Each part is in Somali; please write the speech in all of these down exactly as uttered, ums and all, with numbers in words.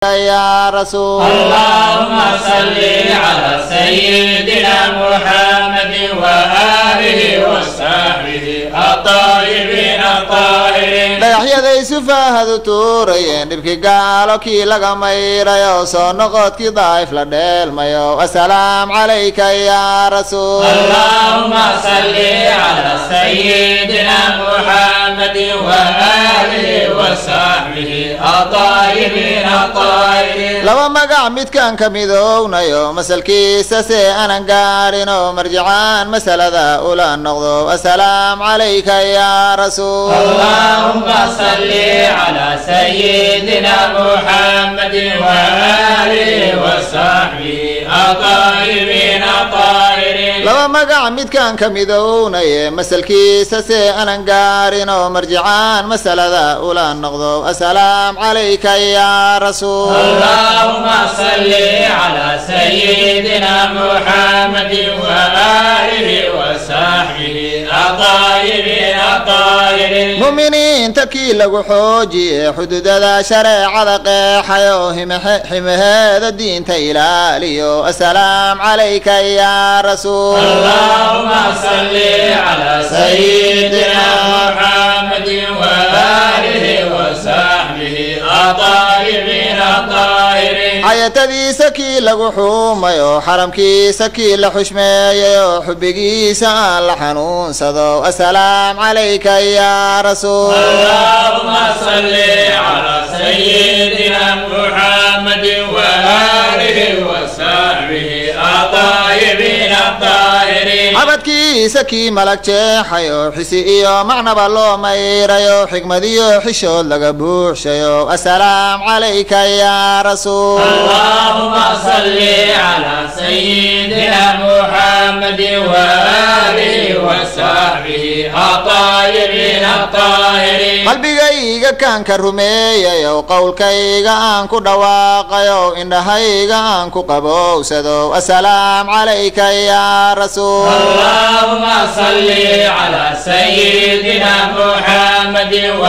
يا رسول اللهم صل على سيدنا محمد وآله وصحبه الطيبين الطاهرين dhagaxyaday sufahadu tuurayeen dhibkii gaalo kii laga mayrayo soo noqodkii daa'if la dheelmayo asalaam calayka yaa rasuul allahumma salli ala sayyidina muhammadin wa alihi wa sahbihi at-tayyibin at-tahirin laba magac midkaan ka midownayo masalkiisa see aanan gaarino marjicaan masalada ula noqdo asalaam calayka yaa rasuul allahumma salli ala sayyidina muhammadin wa alihi wa sahbihi at-tayyibin at-tahirin laba magac midkaan ka midownaye masalkiisa see aanan gaarino marjicaan masalada ula noqdo asalaam calayka yaa rasuul allahumma salli ala sayyidina muhammadin wa alihi wa sahbihi at-tayyibin at-tahirin mu'miniinta kii lagu xoojiye xuduudada shareecada qeexayo himaheeda diinta ilaaliyo asalaam calayka yaa rasuul allahumma salli ala sayyidina muhammadin wa alihi wa sahbihi at-tayyibin at-tahirin xayatadiisa kii lagu xuumayo xaramkiisa kii la xushmeeyayo xubbigiisa aan la xanuunsado asalaam calayka yaa rasuul allahumma salli ala sayyidina muhammadin wa alihi wa sahbihi at-tayyibin at-tahirin xabadkiisa kii malag jeexayo xisi iyo macnaba loo mayrayo xigmadiyo xishood laga buuxshayo asalaam calayka yaa rasuul allahumma salli ala sayyidina muhammadin wa alihi wa sahbihi at-tayyibin at-tahirin qalbigayga kaan ka rumeeyayo qowlkayga aan ku dhawaaqayo indhahayga aan ku qabowsado asalaam calayka yaa rasuul allahumma salli ala sayyidina muhammadin wa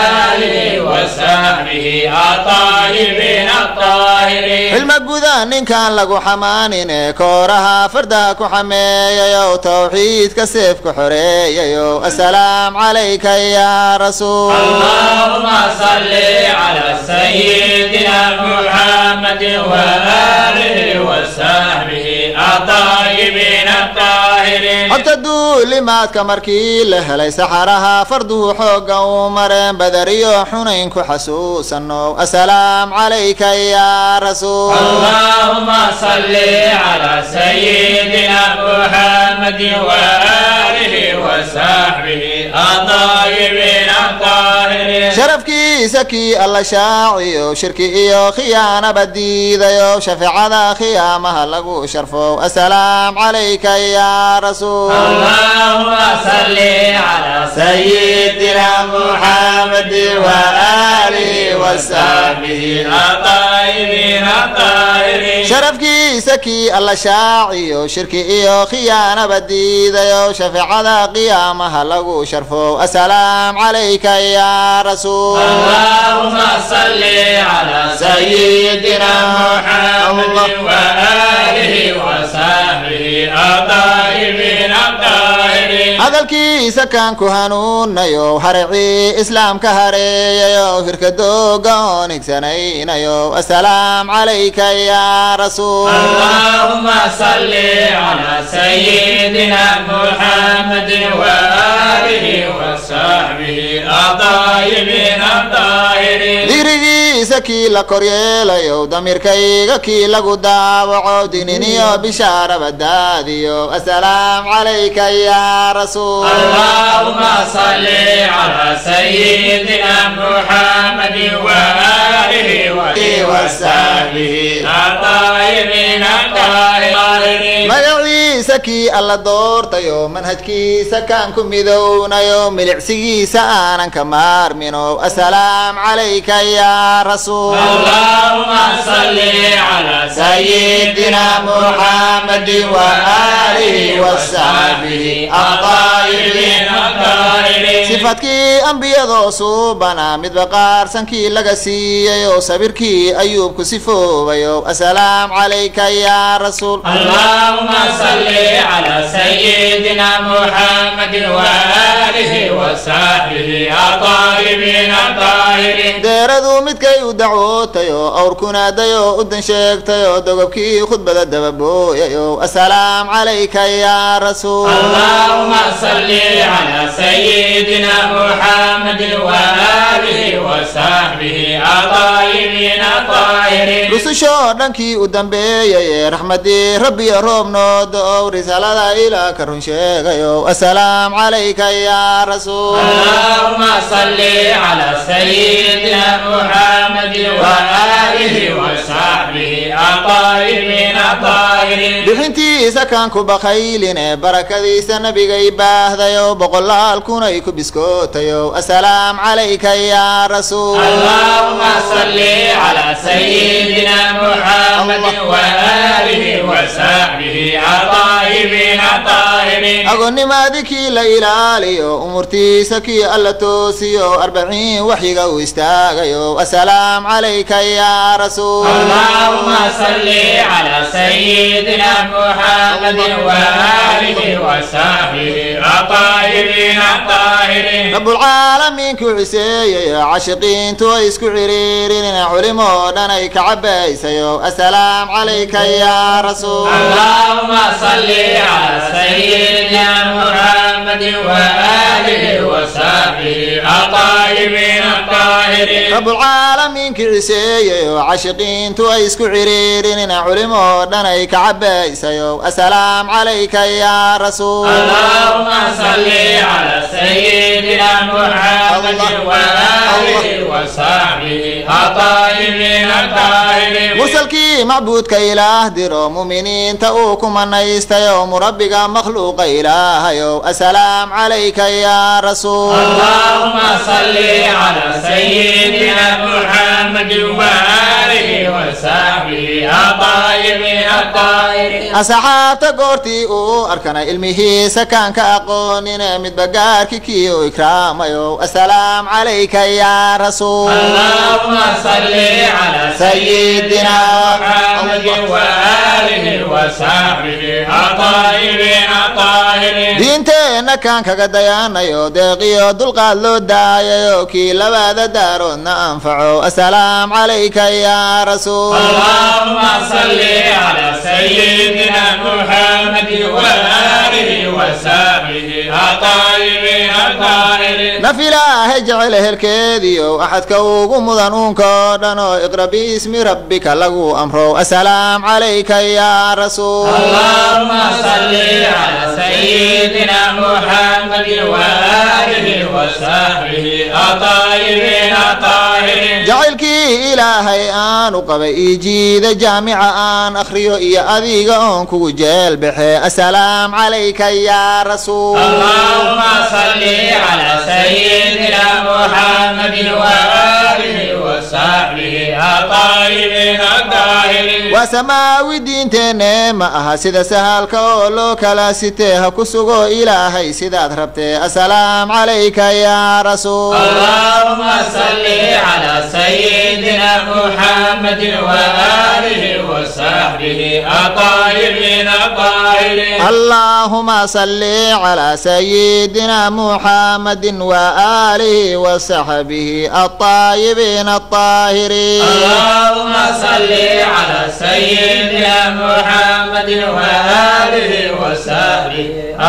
alihi wa sahbihi at-tayyibin at-tahirin xilma guda ninkaan lagu xamaanine kooraha farda ku xameeyayo tawxiidka seef ku xoreeyayo asalaam calayka yaa rasuul allahumma salli ala sayyidina muhammadin wa alihi wa sahbihi at-tayyibin at-tahirin xogta duulimaadka markii la helay saxaraha farduhu xoogga u mareen badariyo xunayn ku xasuusano asalaam calayka yaa rasuul allahumma salli ala sayyidina muhammadin wa alihi wa sahbihi at-tayyibin at-tahirin sharafkiisa kii alla shaaciyo shirki iyo khiyaanaba diidayo shafeecada khiyaamaha lagu sharfo asalaam calayka yaa rasuul allahumma salli ala sayyidina muhammadin wa alihi wa sahbihi at-tayyibin at-tahirin sharafkiisa kii alla shaaciyo shirki iyo khiyaanaba diidayo shafeecada qiyaamaha lagu sharfo asalaam calayka yaa rasuul allahumma salli ala sayyidina muhammadin wa alihi wa sahbihi at-tayyibin at-tahirin hadalkiisa kaan ku hanuunayo haracii islaamka hareeyayo hirka dooga oon igsanaynayo asalaam calayka yaa rasuul allahumma salli ala sayyidina muhammadin wa alihi wa sahbihi at-tayyibin at-tahirin digrigiisa kii la koryeelayo damirkayga kii lagu daawaco dininiyo bishaaraba daadiyo asalaam calayka yaa rasuul allahumma salli ala sayyidina muhammadin wa alihi wa sahbihi at-tayyibin at-tahirin magaciisa kii alla doortayo manhajkiisa kaan ku midownayo milicsigiisa aanan ka maarmino asalaam calayka yaa rasuul allahumma salli ala sayyidina muhammadin wa alihi wa sahbihi at-tayyibin at-tahirin طاهرين صفاتكي أنبياء صوبنا مدبقار سنكي لغسي يو صبركي أيوب كسفو ويو السلام عليك يا رسول اللهم صل على سيدنا محمد وآله وصحبه الطيبين الطاهرين ديردو مدكي ودعوتيو أوركنا ديو أدن شيكتيو دوغبكي خطبة الدبابو يو السلام عليك يا رسول اللهم صل على سيدنا محمد وآله وصحبه الطيبين الطاهرين رسوشو دنكي ودنبي رحمتي ربي روب نودو رسالة إلى كرون شيكيو السلام عليك يا رسول اللهم صل على سيدنا محمد وآله وصحبه الطيبين الطاهرين بحنتي سكانكو بخيلين بركة سنبي باهديو بقلال كونيكو بسكوتيو السلام عليك يا رسول اللهم صل على سيدنا محمد وآله وصحبه الطيبين الطاهرين أغني مادكي لإلاليو أمورتي سكي ألا توسيو أربعين وحيقا ويستاغيو السلام عليك يا رسول اللهم صل على سيدنا محمد وآله وصحبه الطيبين الطاهرين رب العالمين كعسي عاشقين تويسكو عريرين علمو دانيك عبايسيو السلام عليك يا رسول اللهم صل على سيدنا محمد وآله وصحبه الطيبين الطاهرين رب العالمين كعسي عاشقين تويسكو عريرين علمو دانيك عبايسيو السلام عليك يا رسول اللهم صل على سيدنا محمد وآله وصحبه الطيبين الطاهرين مرسلكي معبودك إله ديرو مؤمنين تأوكم أن يستيو مربك مخلوق إله يو السلام عليك يا رسول اللهم صل على سيدنا محمد وآله وصحبه الطيبين الطاهرين أصحابت قورتي أو أركان علمه سكان كأقونين مدبقارك كيو إكرام يو السلام عليك يا رسول اللهم صل على سيدنا محمد وآله وصحبه الطيبين الطاهرين دينتنا كان كقديانا يو دقيو دلقاد لو دايو كي لباد دارنا أنفعو السلام عليك يا رسول اللهم صل على سيدنا محمد وآله وصحبه الطيبين الطاهرين نفلا هجعله الكيديو أحد كوغو مضانون كودانو اقرأ باسم ربك لغو أمرو السلام عليك يا رسول اللهم صل على سيدنا محمد وآله وصحبه الطيبين الطاهرين جعلك إلهي آن وقبئي جيد جامع آن أخريو إيا أذيق أنكو جيل بحي السلام عليك يا رسول اللهم صل على سيدنا محمد وآله وصحبه الطيبين الطاهرين وسماوي دين تنما أها سيدا سهل كولو كلا ستيها كسوغو إلهي سيدا ربتي السلام عليك يا رسول اللهم صل على سيدنا محمد وآله وصحبه الطيبين الطاهرين اللهم صل على سيدنا محمد وآله وصحبه الطيبين الطاهرين اللهم صل على سيدنا محمد وآله وصحبه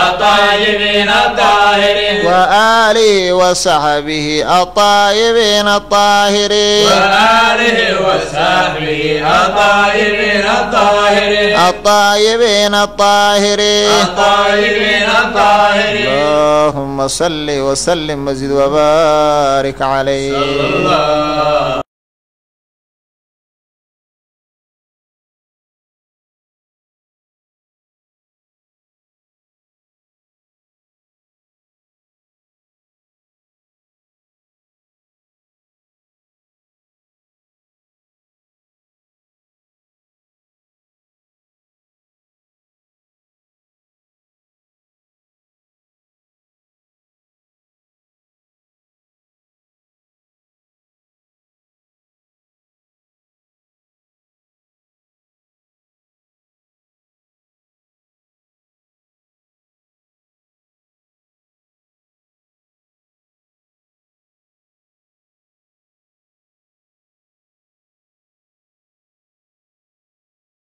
الطيبين الطاهرين وآله وصحبه الطيبين الطاهرين وآله وصحبه الطيبين الطاهرين الطيبين الطاهرين الطيبين الطاهرين اللهم صل وسلم وزد وبارك عليه.